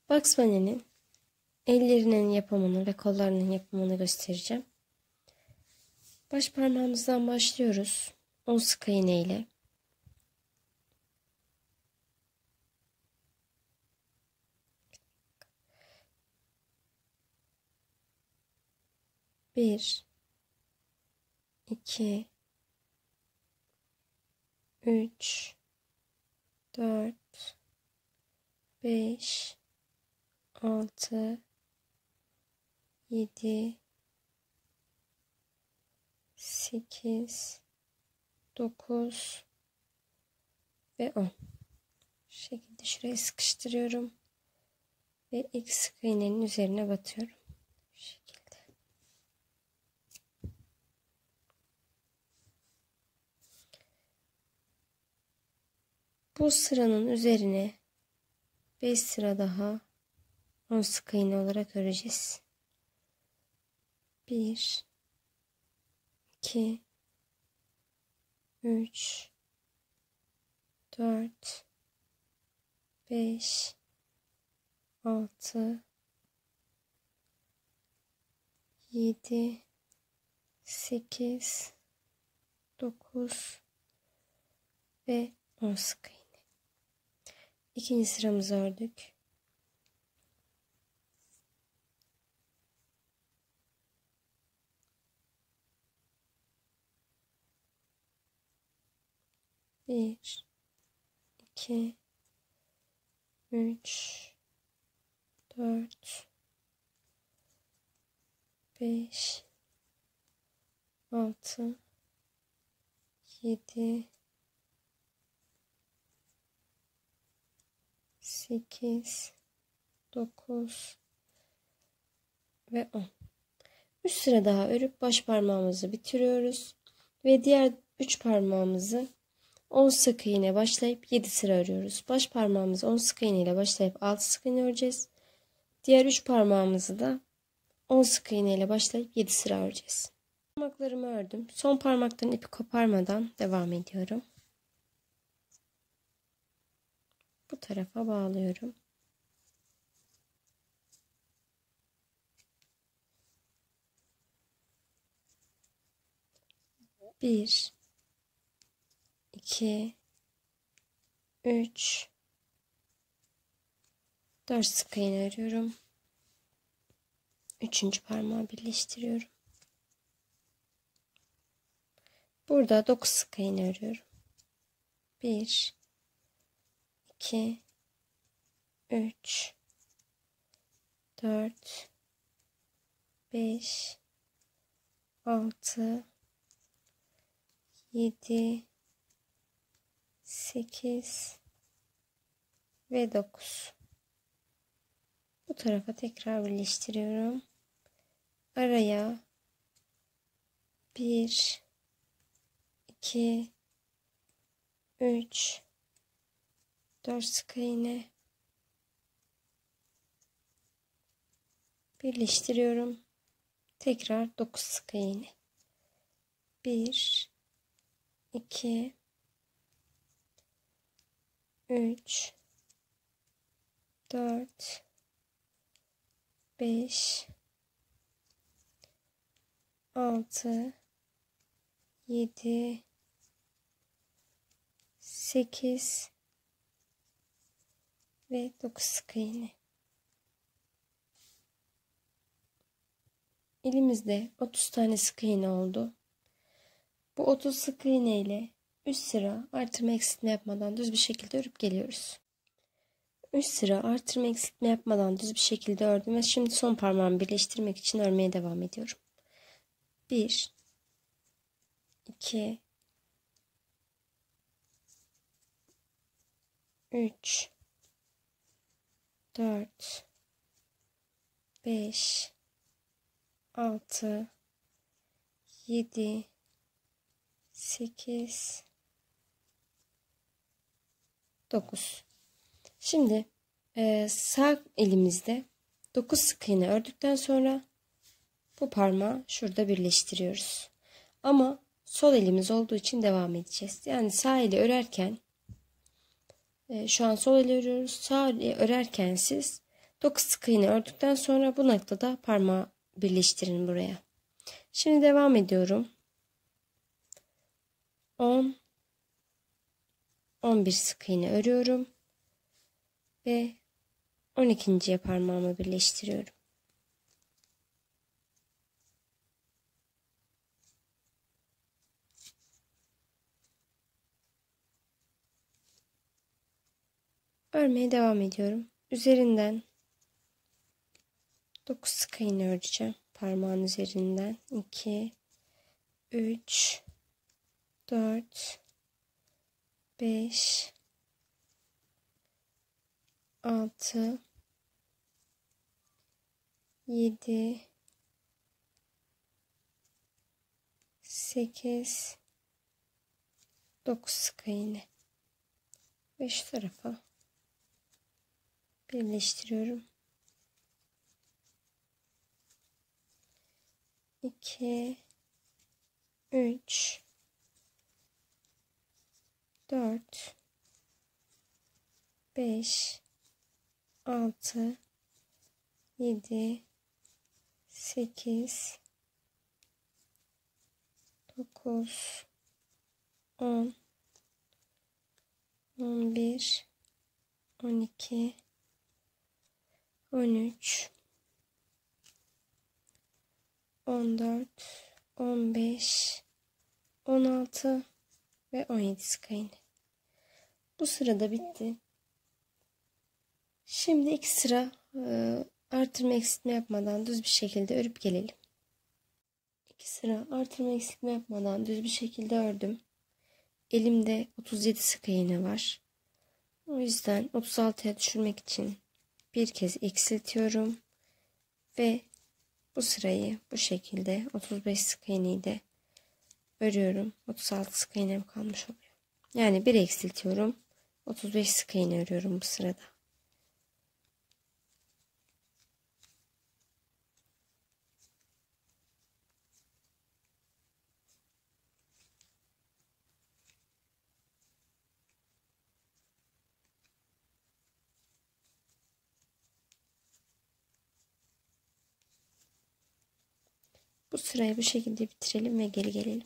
Bugs Bunny'nin ellerinin yapımını ve kollarının yapımını göstereceğim. Baş parmağımızdan başlıyoruz. 10 sık iğne ile. Bir, iki, 3, 4, 5, 6, 7, 8, 9 ve 10. Şu şekilde şuraya sıkıştırıyorum ve ilk sık iğnenin üzerine batıyorum. Şu şekilde. Bu sıranın üzerine 5 sıra daha 10 sık iğne olarak öreceğiz. 1, 2, 3, 4, 5, 6, 7, 8, 9 ve 10 sık iğne. İkinci sıramızı ördük. Bir, iki, 3, 4, 5, 6, 7, 8, 9 ve 10. 3 sıra daha örüp baş parmağımızı bitiriyoruz. Ve diğer 3 parmağımızı 10 sık iğne başlayıp 7 sıra örüyoruz. Baş parmağımızı 10 sık iğne ile başlayıp 6 sık iğne öreceğiz. Diğer 3 parmağımızı da 10 sık iğne ile başlayıp 7 sıra öreceğiz. Parmaklarımı ördüm. Son parmaktan ipi koparmadan devam ediyorum. Bu tarafa bağlıyorum. Bir, 2, 3, 4 sık iğne örüyorum. Üçüncü parmağı birleştiriyorum. Burada 9 sık iğne örüyorum. 1, 2, 3, 4, 5, 6, 7, 8 ve 9. Bu tarafa tekrar birleştiriyorum. Araya 1, 2, 3, 4 sık iğne birleştiriyorum. Tekrar 9 sık iğne. 1, 2, 3, 4, 5, 6, 7, 8 ve 9 sık iğne. Elimizde 30 tane sık iğne oldu. Bu 30 sık iğne ile 3 sıra artırma eksiltme yapmadan düz bir şekilde örüp geliyoruz. 3 sıra artırma eksiltme yapmadan düz bir şekilde ördüm ve şimdi son parmağımı birleştirmek için örmeye devam ediyorum. 1, 2, 3, 4, 5, 6, 7, 8, 9. Şimdi sağ elimizde 9 sık iğne ördükten sonra bu parmağı şurada birleştiriyoruz. Ama sol elimiz olduğu için devam edeceğiz. Yani sağ eli örerken şu an sol eli örüyoruz. Sağ eli örerken siz 9 sık iğne ördükten sonra bu noktada parmağı birleştirin buraya. Şimdi devam ediyorum. 10 11 sık iğne örüyorum ve 12'ye parmağımı birleştiriyorum. Örmeye devam ediyorum. Üzerinden 9 sık iğne öreceğim. Parmağın üzerinden 2 3 4 5 6 7 8 9 sık iğne ve şu tarafa birleştiriyorum. 2 3 4 5 6 7 8 9 10 11 12 13 14 15 16 ve 17 sık iğne. Bu sırada bitti. Şimdi 2 sıra artırma eksiltme yapmadan düz bir şekilde örüp gelelim. 2 sıra artırma eksiltme yapmadan düz bir şekilde ördüm. Elimde 37 sık iğne var. O yüzden 36'ya düşürmek için bir kez eksiltiyorum ve bu sırayı bu şekilde 35 sık iğneyi de örüyorum. 36 sık iğnem kalmış oluyor. Yani bir eksiltiyorum. 35 sık iğne örüyorum bu sırada. Bu sırayı bu şekilde bitirelim ve geri gelelim.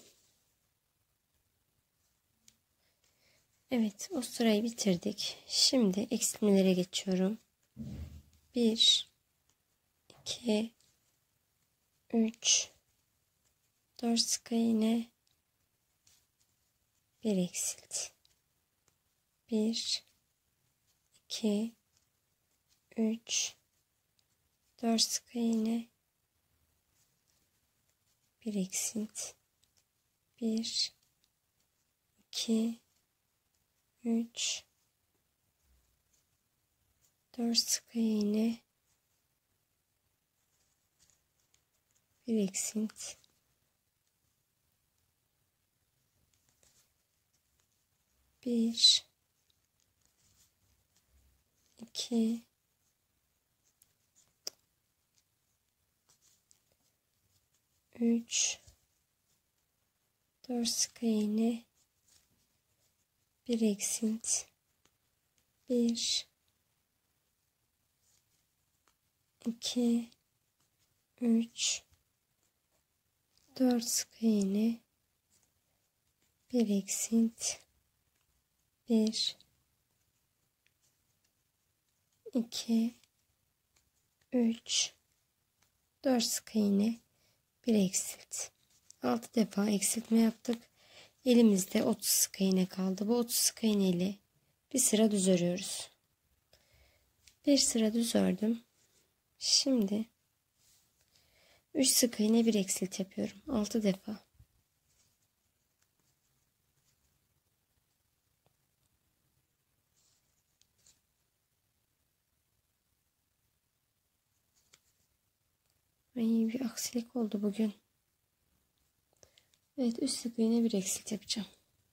Evet, o sırayı bitirdik. Şimdi eksiltmelere geçiyorum. 1 2 3 4 sık iğne, bir eksilt. 1 2 3 4 sık iğne, bir eksilt. 1 2 3 4 sık iğne, bir eksilt. 1 2 3 4 sık iğne, bir eksilt. 1 2 3 4 sık iğne, bir eksilt. 1 2 3 4 sık iğne, bir eksilt. 6 defa eksiltme yaptık. Elimizde 30 sık iğne kaldı. Bu 30 sık iğne ile bir sıra düz örüyoruz. Bir sıra düz ördüm. Şimdi 3 sık iğne, bir eksilt yapıyorum. 6 defa. Ay, bir aksilik oldu bugün. Evet, 3 sık iğne, bir eksilt yapacağım.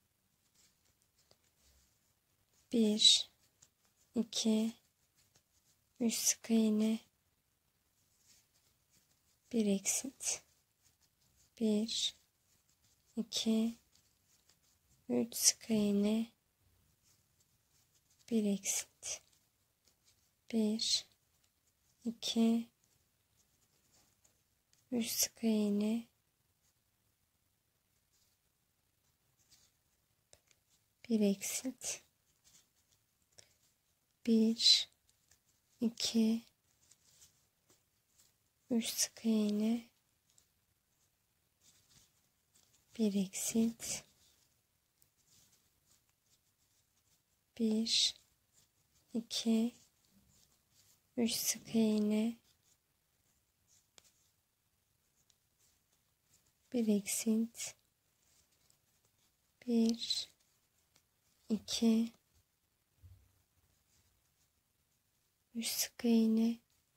1 2 3 sık iğne, bir eksilt. 1 2 3 sık iğne, bir eksilt. 1 2 3 sık iğne, 1 eksilt, 1 2 3 sık iğne, 1 eksilt, 1 2 3 sık iğne, 1 eksilt, 1 2 3 sık iğne,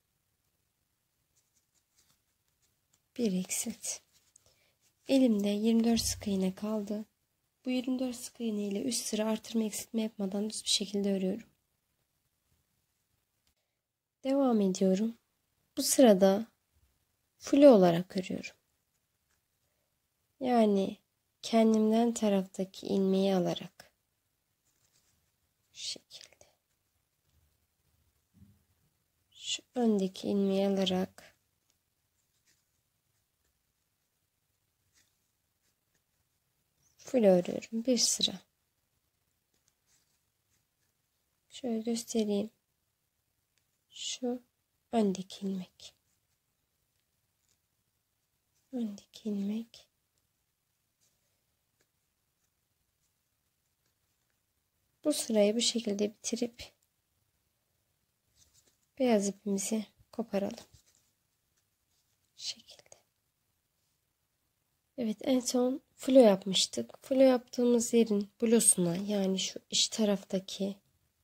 1 eksilt. Elimde 24 sık iğne kaldı. Bu 24 sık iğne ile üst sıra artırma eksiltme yapmadan düz bir şekilde örüyorum. Devam ediyorum. Bu sırada flu olarak örüyorum. Yani kendimden taraftaki ilmeği alarak şu şekilde, şu öndeki ilmeği alarak flu örüyorum. Bir sıra. Şöyle göstereyim. Şu öndeki ilmek. Öndeki ilmek. Bu sırayı bu şekilde bitirip beyaz ipimizi koparalım. Şu şekilde. Evet, en son flo yapmıştık. Flo yaptığımız yerin blosuna, yani şu iç taraftaki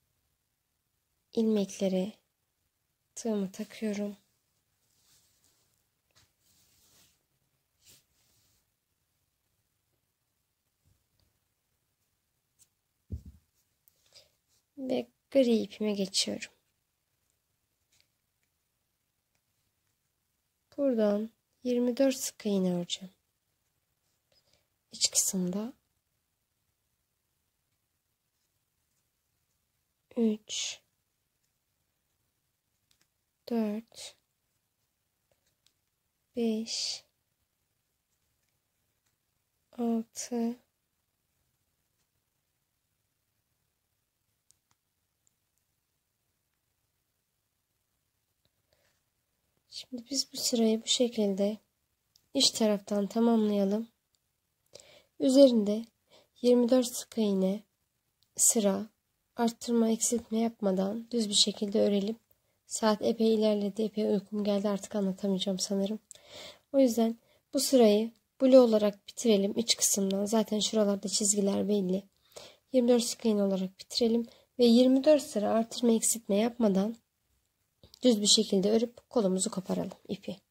ilmeklere tığımı takıyorum. Ve gri ipime geçiyorum. Buradan 24 sık iğne öreceğim. İç kısımda 3 4 5 6 Şimdi biz bu sırayı bu şekilde iç taraftan tamamlayalım. Üzerinde 24 sık iğne sıra arttırma eksiltme yapmadan düz bir şekilde örelim. Saat epey ilerledi, epey uykum geldi, artık anlatamayacağım sanırım. O yüzden bu sırayı blue olarak bitirelim iç kısımdan. Zaten şuralarda çizgiler belli. 24 sık iğne olarak bitirelim ve 24 sıra artırma eksiltme yapmadan düz bir şekilde örüp kolumuzu koparalım ipi.